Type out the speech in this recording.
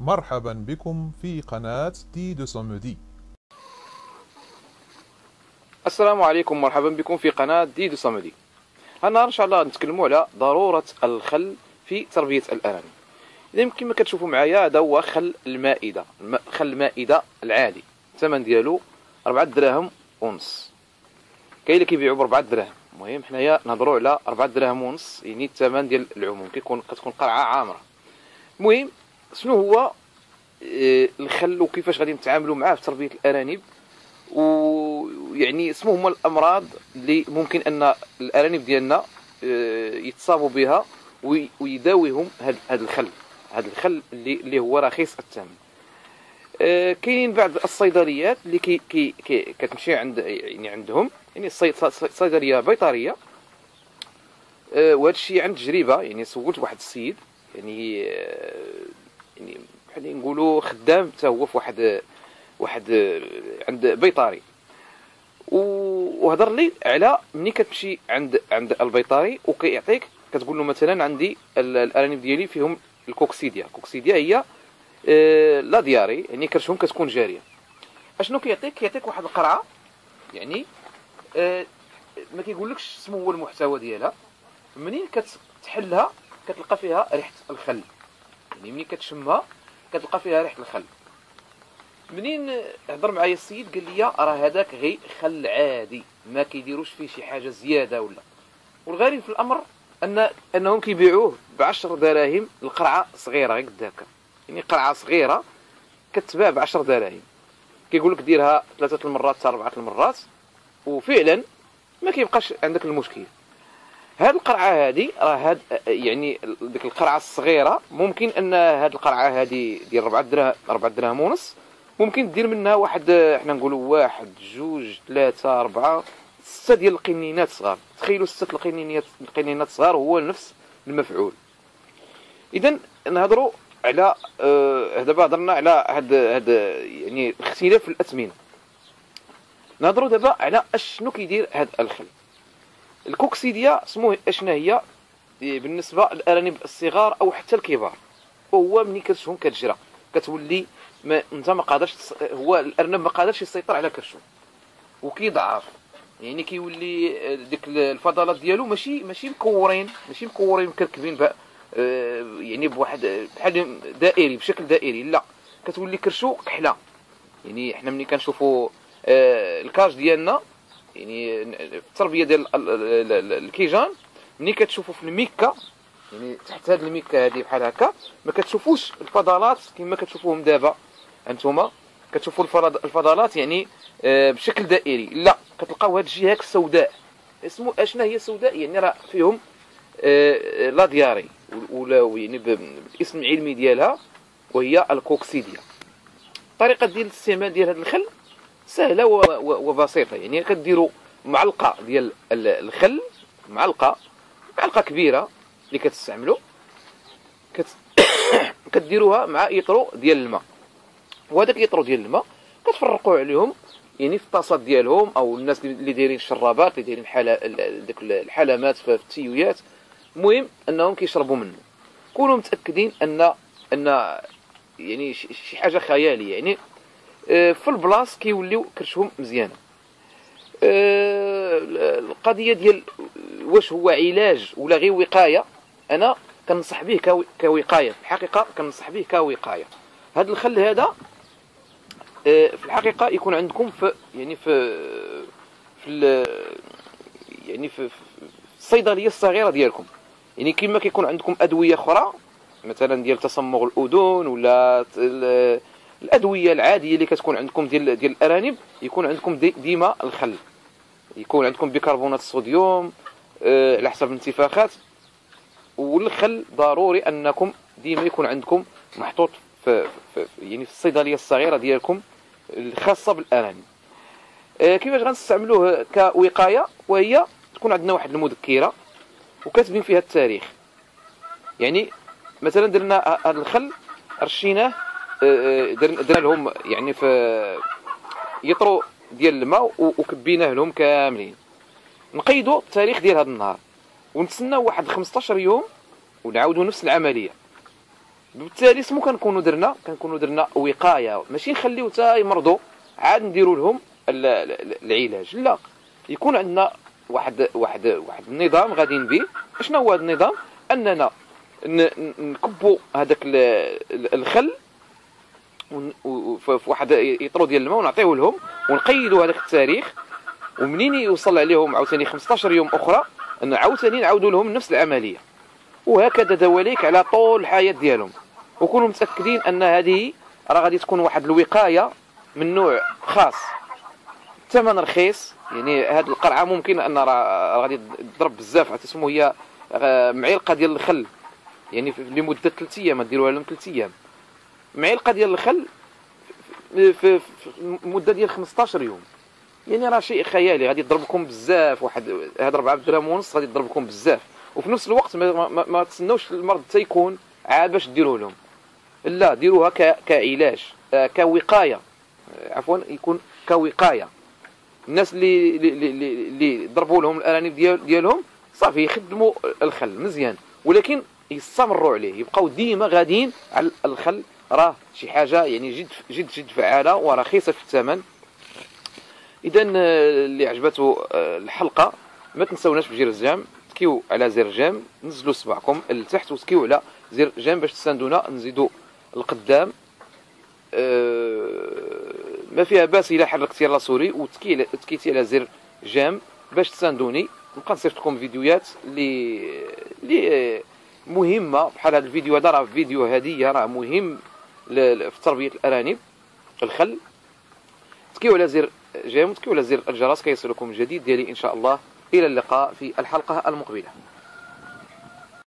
مرحبا بكم في قناة دي دو سومودي. السلام عليكم، مرحبا بكم في قناة دي دو سومودي. النهار ان شاء الله نتكلموا على ضرورة الخل في تربية الأرانب. إذا كما كتشوفوا معايا هذا هو خل المائدة، خل المائدة العادي، الثمن ديالو 4 دراهم ونص. كاين اللي كيبيعوا ب 4 دراهم، المهم حنايا نهضروا على 4 دراهم ونص، يعني الثمن ديال العموم كتكون قرعة عامرة. المهم شنو هو الخل وكيفاش غادي نتعاملوا معاه في تربية الأرانب، ويعني اسمه هما الامراض اللي ممكن ان الارانب ديالنا يتصابوا بها ويداويهم هذا الخل اللي هو رخيص الثمن. كاينين بعض الصيدليات اللي كتمشي عندهم يعني صيدليه بيطريه. وهذا الشيء عن تجربه، يعني سولت واحد السيد يعني بحال نقولوا خدام حتى هو في واحد عند بيطاري، وهضر لي على ملي كتمشي عند البيطاري وكيعطيك، كتقول له مثلا عندي الارانب ديالي فيهم الكوكسيديا هي لا دياري، يعني كرشهم كتكون جاريه. اشنو كيعطيك واحد القرعه، يعني ما كيقولكش شنو هو المحتوى ديالها. منين كتحلها كتلقى فيها ريحه الخل، يعني منين كتشمها كتلقى فيها ريحه الخل. منين هضر معايا السيد قال لي راه هذاك غير خل عادي، ما كيديروش فيه شي حاجه زياده ولا. والغريب في الامر انهم كيبيعوه ب10 دراهم القرعه صغيره غير قد هكا، يعني قرعه صغيره كتباع ب10 دراهم. كيقول لك ديرها 3 المرات حتى 4 المرات وفعلا ما كيبقاش عندك المشكل. هاد القرعه هادي راه يعني ديك القرعه الصغيره ممكن ان هاد القرعه هادي ديال 4 دراهم ونص ممكن دير منها واحد، حنا نقولوا 1 2 3 4 6 ديال القنينات صغار. تخيلوا 6 القنينات صغار هو نفس المفعول. اذا نهضروا على دابا هضرنا على هاد يعني اختلاف في الاثمنه. نهضروا دابا على اشنو كيدير هاد الخل. الكوكسيديا سموه اشنا هي بالنسبه للارانب الصغار او حتى الكبار، وهو ملي كتشوفهم كتجرى كتولي انت ما قادرش هو الارنب ما قادرش يسيطر على كرشو وكيضعف، يعني كيولي ديك الفضلات ديالو ماشي مكورين مكركبين يعني بواحد بحال دائري بشكل دائري، لا كتولي كرشو كحله. يعني حنا ملي كنشوفوا الكاج ديالنا، يعني التربيه ديال الكيجان، ملي كتشوفوا في الميكا، يعني تحت هاد الميكا هادي بحال هكا ما كتشوفوش الفضلات كما كتشوفوهم دابا انتوما كتشوفوا الفضلات يعني بشكل دائري، لا كتلقاو هاد الجهه السوداء. اسمو اشنا هي سوداء، يعني راه فيهم لا دياري، ولا يعني بالاسم العلمي ديالها وهي الكوكسيديا. الطريقه ديال الاستعمال ديال هذا الخل سهله وبسيطه، يعني كديروا معلقه ديال الخل، معلقه كبيره اللي كتستعملوا كديروها مع يطرو ديال الماء، وهذاك يطرو ديال الماء كتفرقوا عليهم يعني في الطاسات ديالهم، او الناس اللي دايرين الشرابات اللي دايرين ديك الحلامات في التيويات، المهم انهم كيشربوا منه. كونوا متاكدين ان يعني شي حاجه خياليه، يعني في البلاص كيوليو كرشهم مزيانه. القضيه ديال واش هو علاج ولا غير وقايه، انا كنصح به كوقايه، في الحقيقه كنصح به كوقايه. هذا الخل هذا في الحقيقه يكون عندكم في يعني في الصيدليه الصغيره ديالكم، يعني كما كيكون عندكم ادويه اخرى مثلا ديال تصمغ الاذن ولا الادويه العاديه اللي كتكون عندكم ديال الارانب، يكون عندكم ديما الخل، يكون عندكم بيكربونات الصوديوم على حسب الانتفاخات. والخل ضروري انكم ديما يكون عندكم محطوط يعني في الصيدليه الصغيره ديالكم الخاصه بالارانب. كيفاش غنستعملوه كوقايه؟ وهي تكون عندنا واحد المذكره وكاتبين فيها التاريخ. يعني مثلا درنا هذا الخل رشيناه، درنا لهم يعني في يطرو ديال الماء وكبيناه لهم كاملين، نقيدوا التاريخ ديال هذا النهار ونتسناو واحد 15 يوم ونعاودوا نفس العمليه. بالتالي سمو كنكونوا درنا وقايه، ماشي نخليو حتى يمرضوا عاد نديروا لهم العلاج. لا، يكون عندنا واحد النظام غاديين به. شنو هو هذا النظام؟ اننا نكبوا هذاك الخل في واحد يطرو ديال الماء ونعطيوه لهم ونقيدوا هذاك التاريخ، ومنين يوصل عليهم عاوتاني 15 يوم اخرى عاوتاني نعاودوا لهم نفس العمليه، وهكذا دواليك على طول الحياه ديالهم. وكونوا متاكدين ان هذه راه غادي تكون واحد الوقايه من نوع خاص، الثمن رخيص. يعني هذه القرعه ممكن ان راه غادي تضرب بزاف، تسمو هي معلقه ديال الخل، يعني لمده 3 ايام ديروها لهم 3 ايام، معلقه ديال الخل في مده ديال 15 يوم. يعني راه شيء خيالي، غادي يضربكم بزاف. واحد هاد 4 درهم ونص غادي يضربكم بزاف، وفي نفس الوقت ما تسناوش المرض حتى يكون عاد باش ديروه لهم. لا، ديروها كعلاج، كوقايه، عفوا يكون كوقايه. الناس اللي ضربوا لهم الارانب ديالهم صافي يخدموا الخل مزيان، ولكن يستمروا عليه، يبقاو ديما غاديين على الخل. راه شي حاجه يعني جد فعاله ورخيصه في الثمن. اذا اللي عجبته الحلقه ما تنساوناش بجير الجيم، تكيو على زر جيم، نزلوا صبعكم لتحت وتكيو على زر جيم باش تساندونا نزيدوا القدام. ما فيها باس الا حركتي الراسوري وتكيتي على زر جيم باش تساندوني. نبقى نصيفط لكم فيديوهات اللي مهمه، بحال هذا الفيديو هذا راه فيديو هديه، راه مهم في تربيه الارانب الخل. تكيو على زر جيم وتكيو على زر الجرس كيصلكم الجديد ديالي ان شاء الله. الى اللقاء في الحلقه المقبله.